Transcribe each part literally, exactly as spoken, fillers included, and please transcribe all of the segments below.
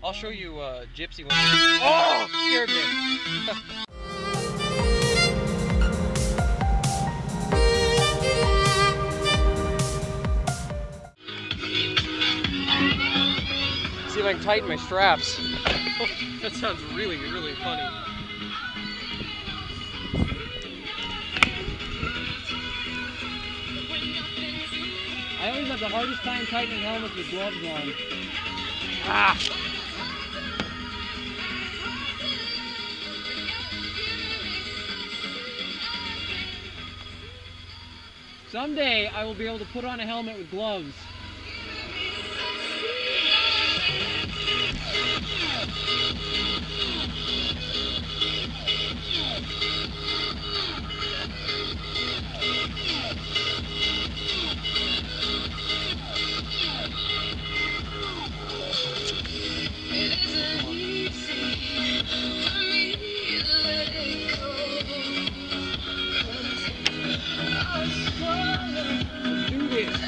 I'll show you uh, Gypsy one. Oh, scared me. See if I can tighten my straps. Oh, that sounds really, really funny. I always have the hardest time tightening helmets with gloves on. Ah! Someday I will be able to put on a helmet with gloves. Let's do this.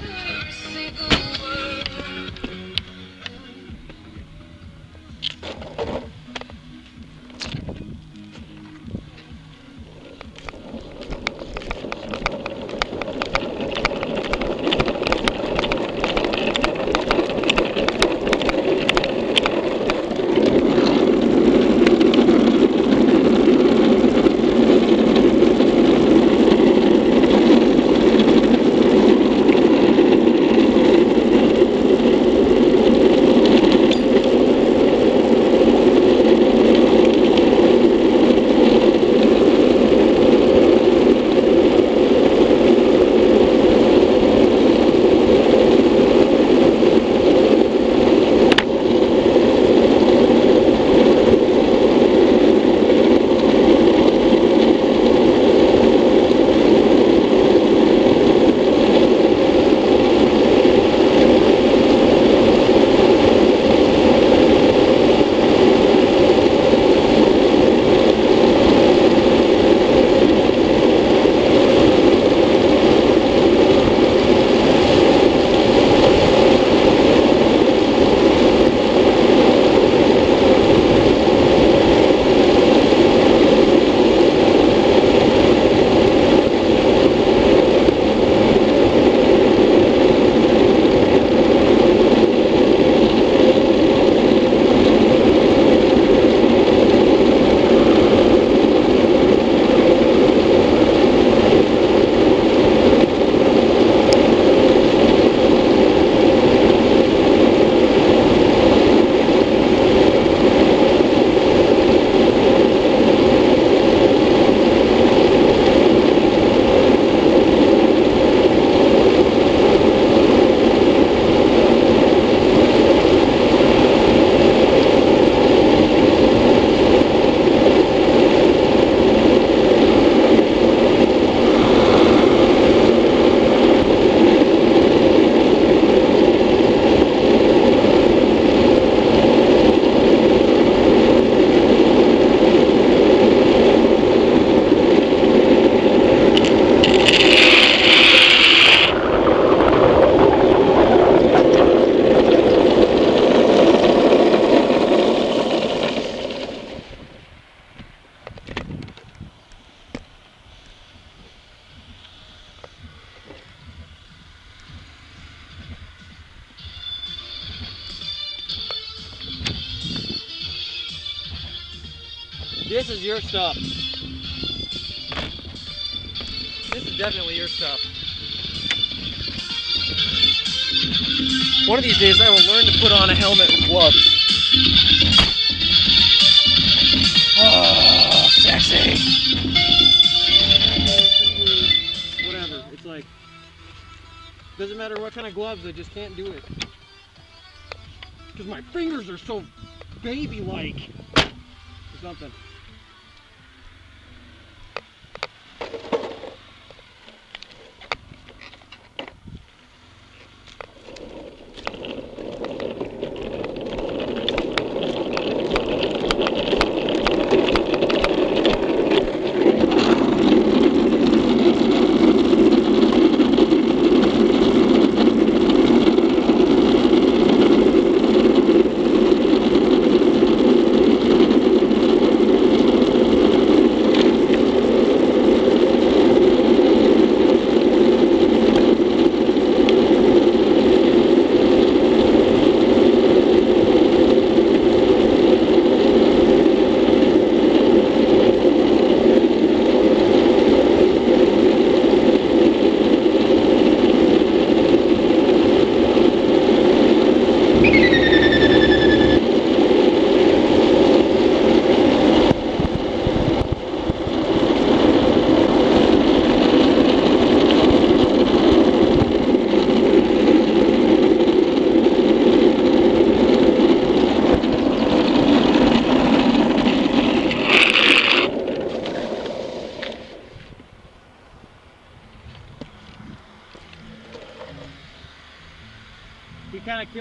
This is your stuff. This is definitely your stuff. One of these days I will learn to put on a helmet and gloves. Oh, sexy! Whatever. It's like, doesn't matter what kind of gloves, I just can't do it. Because my fingers are so baby-like. Or something.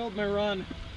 failed my run.